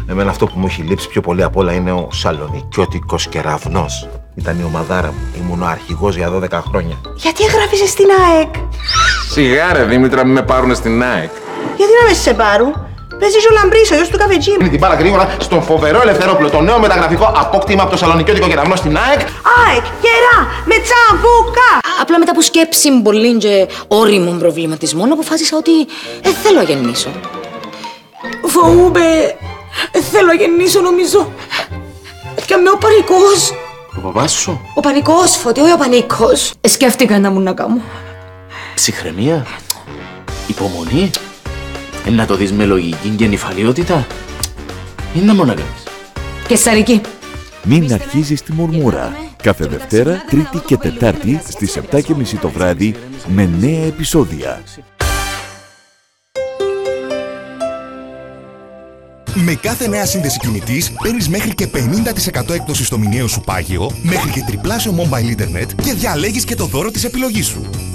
Εμένα αυτό που μου έχει λείψει πιο πολύ απ' όλα είναι ο Σαλονικιώτικος Κεραυνός. Ήταν η ομαδάρα μου. Ήμουν ο αρχηγός για 12 χρόνια. Γιατί έγραφεσαι στην ΑΕΚ? Σιγά ρε Δήμητρα, μην με πάρουνε στην ΑΕΚ. Γιατί να με σε πάρουν? Παίζει ο Λαμπρής, ο γιος του καφετζή. Είναι την μπάλα γρήγορα στον φοβερό Ελευθερόπουλο, το νέο μεταγραφικό απόκτημα από το Σαλονικιώτικο Κεραυνό στην ΑΕΚ. ΑΕΚ, γερά, με τσαμπούκα! Απλά μετά από σκέψη πολύ και όριμων προβληματισμών αποφάσισα ότι θέλω να γεννήσω. Φοβούμαι. Θέλω να γεννήσω νομίζω. Και με ο πανικός. Ο παπάς σου. Ο πανικός, Φώτη, όχι ο πανικός. Σκέφτηκα να μου να κάνω. Ψυχραιμία, υπομονή, να το δεις με λογική και νυφαλιότητα. Είναι να μόνο κάνεις. Και σαρική. Μην αρχίζεις τη μουρμούρα. Κάθε Δευτέρα, Τρίτη και Τετάρτη στις 7:30 το βράδυ με νέα επεισόδια. Με κάθε νέα σύνδεση κινητής παίρνεις μέχρι και 50% έκπτωση στο μηνιαίο σου πάγιο, μέχρι και τριπλάσιο mobile internet και διαλέγεις και το δώρο της επιλογής σου.